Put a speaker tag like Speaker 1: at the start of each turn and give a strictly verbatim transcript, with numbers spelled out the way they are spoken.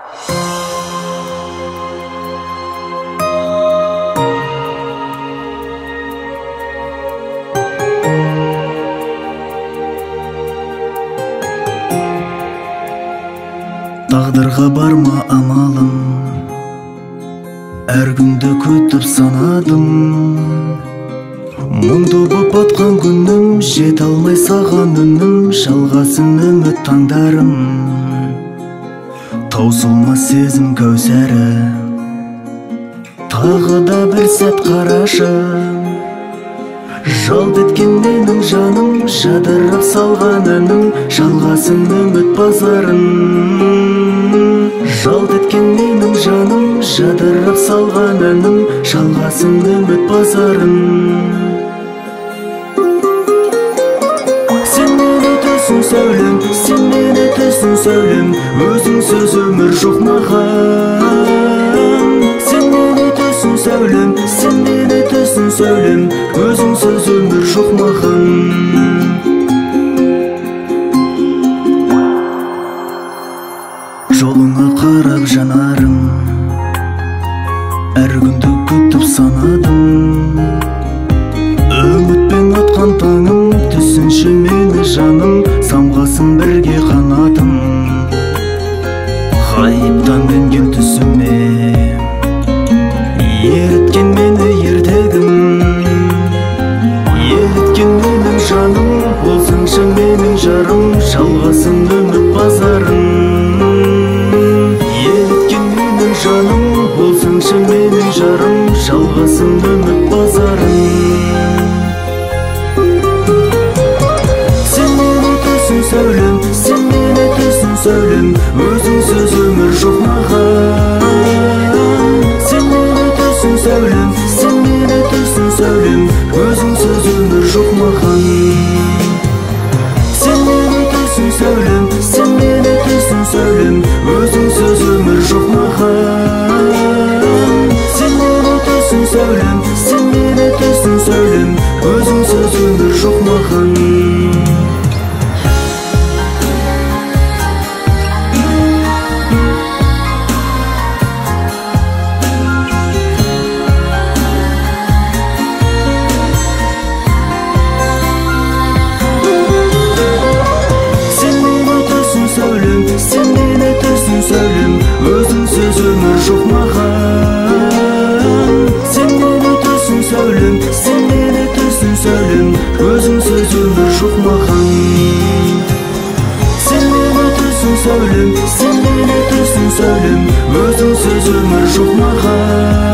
Speaker 1: Тағдырға барма амалым, әр күнді күтіп санадым. Мұңды боп атқан күнім, жете алмай саған үнім, жалғасын үміт таңдарым. Таусылмас сезім кәусәрі, тағы да бір сәт қарашы. Жалт еткен менің жаным, жадырап салған үнім, жалғасын үміт базарын. Жалт еткен менің жаным, жадырап салған үнім, жалғасын үміт базарын. Сен мені түсін сәулем, сен мені түсін сәулем, өзіңсіз өмір жоқ маған. Сен мені түсін сәулем, сен мені түсін сәулем, өзіңсіз өмір жоқ маған. Жолыңа қарап жанарым, әр күнді күтіп санадым. Үмітпен атқан таңым, түсінші мені жаным, самғасын бірге қанатым. Ғайыптан енген түсіме, еріткен мені ертегім. Еріткен менің жаным, болсаңшы менің жарым, жалғасын үміт базарын. Жаным, болсаңшы менің жарым, жалғасын үміт базарын. Сен мені түсін сәулем, сен мені түсін сәулем, өзіңсіз өмір жоқ маған. Сен мені түсін сәулем, сен мені түсін сәулем, өзіңсіз өмір жоқ маған. Сен мені түсін сәулем, сен мені түсін сәулем, өзіңсіз өмір жоқ маған. Сен мені түсін сәулем, сен мені түсін сәулем, өзіңсіз өмір жоқ маған. Сен мені түсін сәулем, өзіңсіз өмір жоқ маған. Сен мені түсін сәулем, сен мені түсін сәулем, өзіңсіз өмір жоқ маған. Сен мені түсін сәулем, сен мені түсін сәулем, өзіңсіз өмір жоқ маған.